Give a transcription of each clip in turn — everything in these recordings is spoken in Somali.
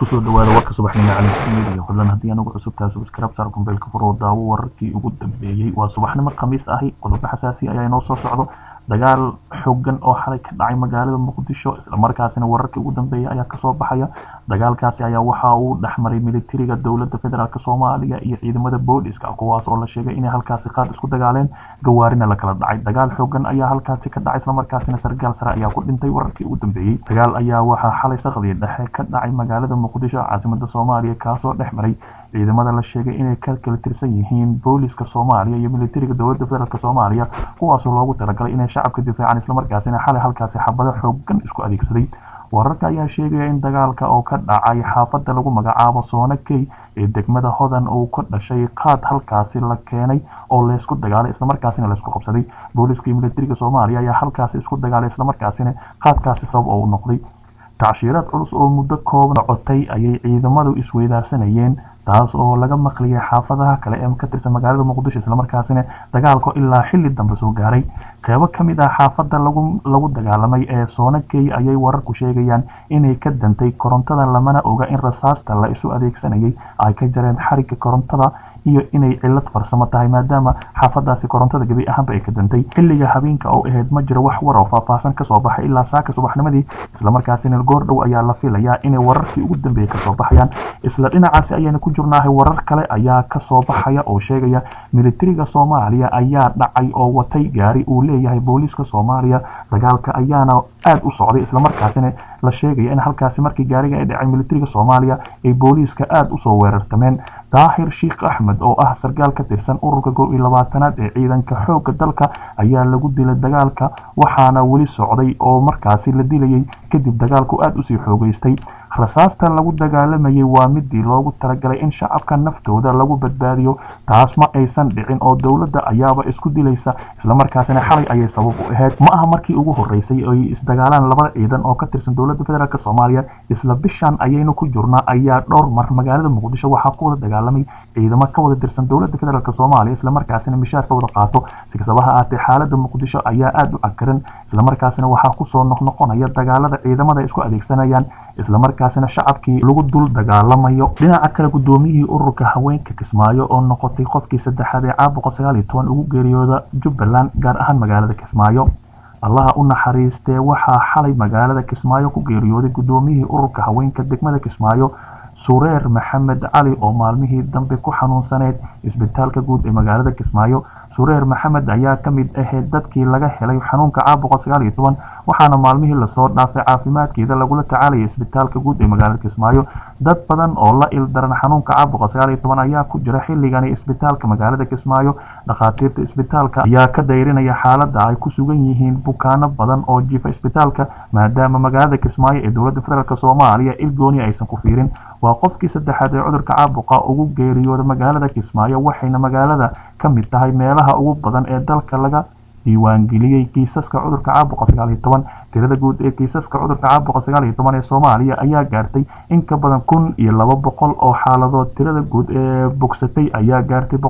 kusoo dhawaada warka subaxnimo caalamka fadlan haddii aanu cusubtahay subscribe saar kumbeelka furo daawo wararkii ugu dambeeyay waa subaxnimo khamiis ahi qodobo xasaasi ayaa inoo soo socdo dagaal xooggan oo xalay ka dhacay magaalada muqdisho isla markaasina wararkii ugu dambeeyay ayaa kasoo baxaya dagaalkaasi ayaa waxa uu dhexmaray militariga dowladda federaalka Soomaaliya iyo ciidamada booliska kuwaas oo la sheegay inay halkaasi qaad isku dagaaleen gawaarina la kala dhacay dagaal xooggan ayaa halkaasi ka dhacay isla markaasina sargaal sare ayaa ku dhintay wararkii ugu dambeeyay dagaal ayaa waxa xalay saqdi dhexe ka dhacay magaalada muqdisho caasimadda Soomaaliya kaasoo dhexmaray ciidamada la sheegay inay kala tirsan yihiin booliska Soomaaliya iyo militariga dowladda federaalka Soomaaliya kuwaas oo loogu talagalay inay shacabka difaacaan isla markaasina xalay halkaasi xabado xooggan isku adeegsaday wararka ayaa sheegaya in dagaalka oo ka dhacay xaafadda lagu magacaabo Soonakey ee degmada Hodan uu ka dhashay qaad halkaasi la keenay oo la isku dagaalay isla markaasina la isku qabsaday booliska militariga Soomaaliya ayaa halkaasi isku dagaalay isla markaasina qaadkaasi sabab oo noqday tacshiraad culus oo muddo kooban codtay ayay ciidamadu isweydaarsanayeen taas oo laga maqliyay xaafadaha kale ee ka tirsan magaalada muqdisho isla markaasina dagaalku ilaa xilli dambe soo gaaray qaybo kamid ah xaafadda lagu dagaalamay ee Soonakey ayay wararku sheegayaan inay ka dantay korontada lamana oga in rasaasta la isu adeegsanayay ay ka jareen xariga korontada iyo inay cilad farsamo tahay maadaama xaafadaasi korontada gabi ahaanba ay ka dantay xilliga habeenka oo ahayd ma jiro wax war oo faahfaahsan ka soo baxay ilaa saaka subaxnimadii isla markaasina goor dhow ayaa la filayaa inay wararkii ugu dambeeyay ka soo baxayaan isla dhinacaasi ayayna ku jirnaahay warar kale ayaa ka soo baxaya oo sheegaya militariga Soomaaliya ayaa dhacay oo watay gaari uu leeyahay booliska Soomaaliya dagaalka ayaana aad u socday isla markaasina la sheegay in halkaasi markii gaariga ay dhacay militariga Soomaaliya ay booliska aad u soo weerartameen daahir Sheikh Ahmed oo ah sargaal ka tirsan ururka 12aad ee ciidanka xoogga dalka ayaa lagu dilay dagaalka waxaana wali socday oo markaasi la dilayay kadib dagaalku aad u sii xoogaystay rasaasta lagu dagaalamayay waa midii loogu talagalay in shacabka naftooda lagu badbaadiyo taas ma aysan dhicin oo dawladda ayaaba isku dilaysa isla markaasina xalay ayay sabab u ahayd ma aha markii ugu horeysay ay isdagaalaan labada ciidan oo ka tirsan dowladda federaalka Soomaaliya isla bishan ayaynu ku jirnaa ayaa dhowr mar magaalada muqdisho waxa ku wada dagaalamay ciidamo ka wada tirsan dowladda federaalka Soomaaliya isla markaasina mishaarka wada qaato si kastaba ha ahaatee xaaladda muqdisho ayaa aad u cakaran isla markaasina waxa ku soo noqnoqonaya dagaalada ciidamada isku adeegsanayaan isla markaasina shacabkii lagu dul dagaalamayo dhinaca kale gudoomiyihii ururka haweenka Kismaayo oo noqotay qofkii saddexaad ee caabuqa 19 ugu geeriyooda Jubbaland gaar ahaan magaalada Kismaayo Allah u naxariistee waxa xalay magaalada Kismaayo ku geeriyooday gudoomiyihii ururka haweenka degmada Kismaayo Sureer Maxamed Cali oo maalmihii dambe ku xanuunsaneed isbitaalka guud ee magaalada Kismaayo Sureer Maxamed ayaa kamid ahayd dadkii laga helay xanuunka caabuqa 19 waxaana maalmihii la soo dhaafay caafimaadkeeda lagula tacaalay isbitaalka guud ee magaalada Kismaayo dad badan oo la ildaran xanuunka caabuqa 19 ayaa ku jira xilligan isbitaalka magaalada Kismaayo dhaqaatiirta isbitaalka ayaa ka dayrinaya xaaladda ay ku sugan yihiin bukaano badan oo jiifa isbitaalka maadaama magaalada Kismaayo ee dowladda federaalka Soomaaliya ilgooni aysan ku fiirin waa qofkii saddexaad ee cudurka caabuqa ugu geeriyooda magaalada Kismaayo waxayna magaalada kamid tahay meelaha ugu badan ee dalka laga diiwaangeliyay kiisaska cudurka caabuqa 19 tirada guud ee kiisaska cudurka caabuqa 19 ee Soomaaliya ayaa gaartay in ka badan 1200 oo xaaladood tirada guud ee bogsatay ayaa gaartay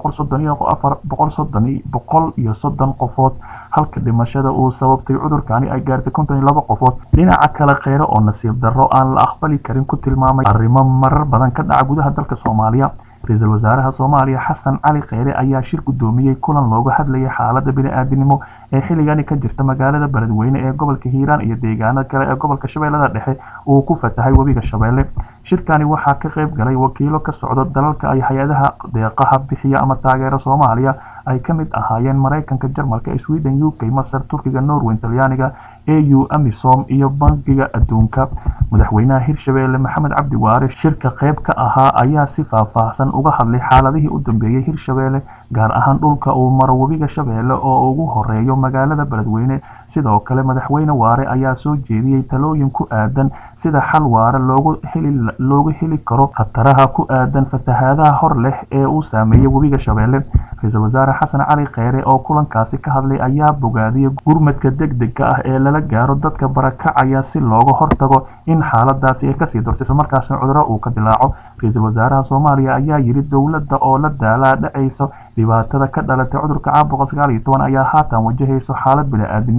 130 qofood halka dhimashada uu sababtay cudurkani ay gaartay 52 qofood dhinaca kale qeyro oo nasiib darro aan la aqbali karin ku tilmaamay arrimo marar badan ka dhaca gudaha dalka Soomaaliya ra'iisul wasaaraha Soomaaliya Xasan Cali Kheyre ayaa shir gudoomiyay kulan looga hadlayay xaaladda bini'aadanimo ee xilligan ka jirta magaalada Beledweyne ee gobolka Hiiraan iyo deegaanada kale ee gobolka Shabeellada Dhexe oo ku fatahay wabiga Shabeelle shirkani waxa ka qayb galay wakiilo ka socda dalalka ay hay'adaha deeqaha bixiya ama taageero Soomaaliya ay kamid ahaayeen Mareykanka Jarmalka Sweden UK Masar Turkiga Norway Talyaaniga EU AMISOM iyo Bangiga Adduunka madaxweynaha Hirshabeelle Maxamed Cabdi Waare shirka qayb ka ahaa ayaa si faahfaahsan uga hadlay xaaladihii u dambeeyay Hirshabeelle gaar ahaan dhulka uu maro wabiga Shabeelle oo ugu horeeyo magaalada Beledweyne sidoo kale madaxweyne Waare ayaa soo jeediyay talooyin ku aadan sida xal waara loogu heli karo khataraha ku aadan fatahaadaha hor leh ee uu saameeyay wabiga Shabeelle ra'iisul wasaare Xasan Cali Kheyre oo kulankaasi ka hadlay ayaa bogaadiyay gurmadka degdegga ah ee lala gaaro dadka barakacaya si looga hortago in xaaladaasi ay kasii darto isla markaasina cudurro uu ka dilaaco ra'iisul wasaaraha Soomaaliya ayaa yiri dawladda oo la daalaa dhacayso dhibaatada ka dhalatay cudurka caabuqa 19 ayaa haatan wajahayso xaalad bini'aadanimo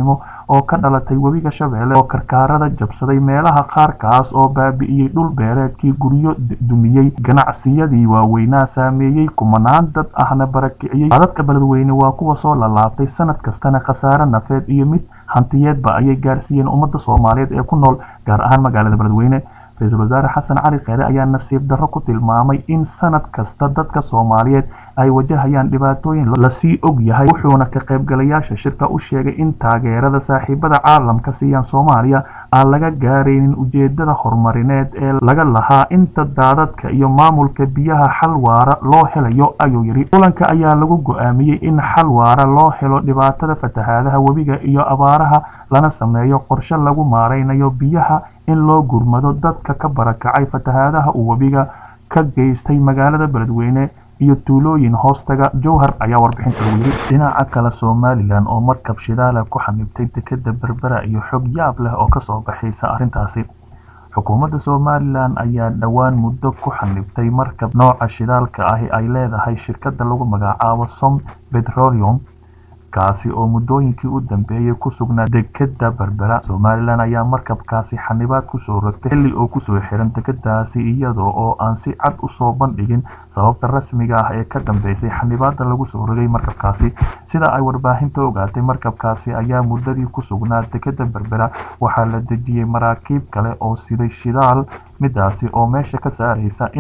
oo ka dhalatay webiga Shabeelle oo karkaarada jabsaday meelaha qaar kaas oo baabi'iyay dhul beereedkii guryo dumiyay ganacsiyadii waaweynaa saameeyay kumanaan dad ahna barakiciyay dadka beledweyne waa kuwa soo laalaabtay sanad kastana khasaare nafeed iyo mid hantiyeedba ayay gaarsiiyeen ummadda Soomaaliyeed ee ku nool gaar ahaan magaalada beledweyne Ra'iisul Wasaare Xasan Cali Khayre ayaa nasiib darro ku tilmaamay in sanad kasta dadka Soomaaliyeed ay wajahayaan dhibaatooyin la sii og yahay wuxuuna ka qaybgalayaasha shirka u sheegay in taageerada saaxiibada caalamka siiyaan Soomaaliya aan laga gaaraynin ujeedada horumarineed ee laga lahaa inta daadadka iyo maamulka biyaha xal waara loo helayo ayuu yiri kulanka ayaa lagu go'aamiyay in xal waara loo helo dhibaatada fatahaadaha webiga iyo abaaraha lana sameeyo qorshe lagu maareynayo biyaha in loo gurmado dadka ka barakacay fatahaadaha uu webiga ka geystay magaalada beledweyne iyo tuulooyin hoostaga Jowhar ayaa warbixinta lagu yiri dhinaca kale Somaliland oo markab shidaal ku xanibtay dekedda Berbera iyo xog yaab leh oo ka soo baxaysa arrintaasi xukuumadda Somaliland ayaa dhawaan muddo ku xanibtay markab nooca shidaalka ah ay leedahay shirkadda lagu magacaabo Som Petroleum kaasi oo muddooyinkii u dambeeyay ku sugnaa dekedda Berbera Somaliland ayaa markabkaasi xanibaad ku soo rogtay xilli oo ku soo xiran dekeddaasi iyadoo oo aan si cad u soo bandhigin sababta rasmiga ah ee ka dambeysay xanibaadda lagu soo rogay markabkaasi sida ay warbaahinta ogaatay markabkaasi ayaa muddadii ku sugnaa dekedda Berbera waxaa la dejiyay maraakiib kale oo siday shidaal midaasi oo meesha ka saaraysa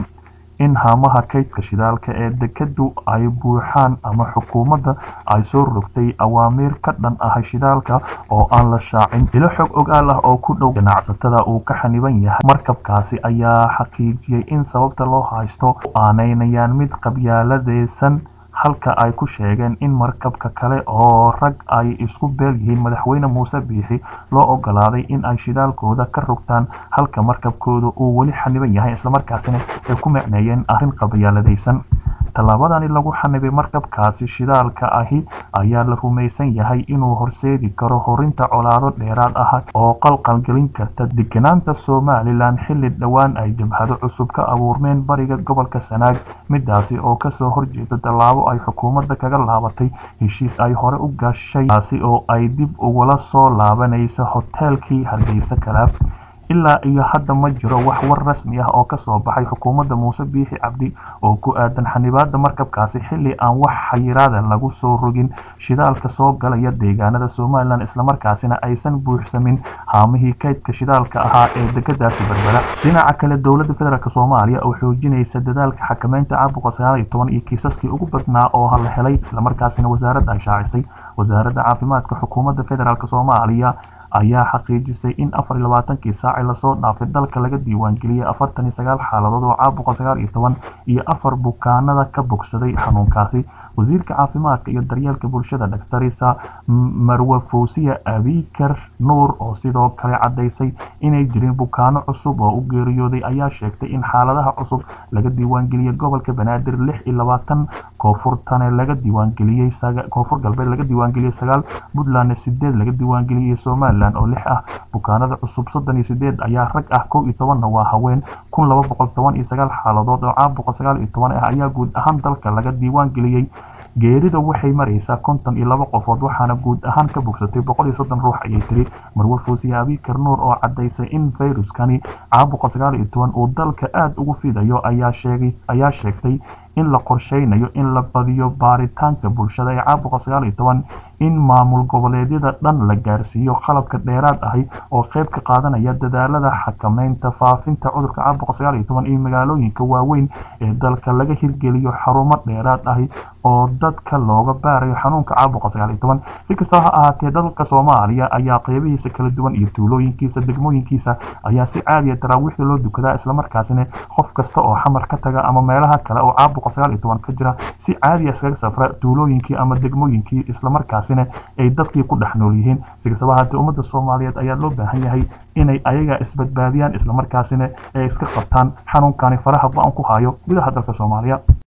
in haamaha kaydka shidaalka ee dekeddu ay buuxaan ama xukuumadda ay soo rogtay awaamiir ka dhan ah shidaalka oo aan la shaacin ilo xog ogaal ah oo ku dhow ganacsatada uu ka xaniban yahay markabkaasi ayaa xaqiijiyay in sababta loo haysto aaneynayaan mid qabyaaladeysan halka ay ku sheegeen in markabka kale oo rag ay isku beel yihiin madaxweyne Muuse Biixi loo ogolaaday in ay shidaalkooda ka rogtaan halka markabkooda uu wali xaniban yahay isla markaasina ay ku macneeyeen arrin qabyaaladeysan tallaabadani lagu xanibay markabkaasi shidaalka ahi ayaa la rumaysan yahay inuu horseedi karo horinta colaado dheeraad ah oo qalqalgelin karta deegaanada Somaliland xilli dhawaan ay jabhado cusub ka abuurmeen bariga gobolka Sanaag midaasi oo ka soo horjeeda tallaabo ay xukuumadda kaga laabatay heshiis ay hore u gashay taasi oo ay dib ugula soo laabanayso hoteelkii Hargeysa Kalaab ilaa iyo hadda ma jiro wax war rasmi ah oo ka soo baxay xukuumadda Muuse Biixi Cabdi oo ku aadan xanibaadda markabkaasi xilli aan wax xayiraad lagu soo rogin shidaalka soo galaya deegaanada Somaliland isla markaasina aysan buuxsamin haamihii kaydka shidaalka ahaa ee dekeddaasi Berbera dhinaca kale dowladda federaalka Soomaaliya oo xoojinaysa dadaalka xakameynta caabuqa 19 iyo kiisaskii ugu badnaa oo la helay isla markaasina wasaaradda ay shaacisay wasaaradda caafimaadka xukuumadda federaalka Soomaaliya ayaa xaqiijisay in 24 saac la soo dhaafay dalka laga diiwaan geliyay 49 xaaladood oo caabuqa 19 iyo 4 bukaanada ka bogsaday xanuunkaasi wasiirka caafimaadka iyo daryeelka bulshada Dr. Isa Marwa Fawsiya Abikar Nuur oo sidoo kale cadeysay inay jireen bukaano cusub oo u geeriyooday ayaa sheegtay in xaaladaha cusub laga diiwaan geliyay gobolka Banaadir 26 koonfurtana laga diiwaan geliyay koonfur galbeed laga diiwaan geliyay 9 Puntland 8 laga diiwaan geliyay Somaliland oo 6 ah bukaanada cusub 38 ayaa rag ah 11 waa haween 1219 xaaladood oo caabuqa 19 ah ayaa guud ahaan dalka laga diiwaan geliyay geerida waxay maraysaa 52 qofood waxaana guud ahaan ka bogsatay 130 ruux ayay tiri Marwa Fawsiya Abikar Nuur oo cadeysay in fayruskani caabuqa 19 uu dalka aad ugu fidayo ayaa sheegtay in la qorsheynayo in la badiyo baaritaanka bulshada ee caabuqa 19 in maamul goboleedyada dhan la gaarsiiyo qalabka dheeraad ah oo qayb ka qaadanaya dadaalada xakameynta faafinta cudurka caabuqa 19 ee magaalooyinka waaweyn ee dalka laga hirgeliyo xarumo dheeraad ah oo dadka looga baarayo xanuunka caabuqa 19 si kastaba ha ahaatee dalka Soomaaliya ayaa qaybihiisa kala duwan iyo tuulooyinkiisa degmooyinkiisa ayaa si caadi ah taraawiixda loo dukadaa isla markaasina qof kasta oo xamar ka taga ama meelaha kale oo caabuqa 19 ka jira si caadi ah iskaga safra tuulooyinkii ama degmooyinkii isla markaasina ay dadkii ku dhex nool yihiin si kastaba ha ahaatee ummadda Soomaaliyeed ayaa loo baahan yahay inay ayaga isbadbaadiyaan isla markaasina ay iska qabtaan xanuunkani faraha baan ku hayo gudaha dalka Soomaaliya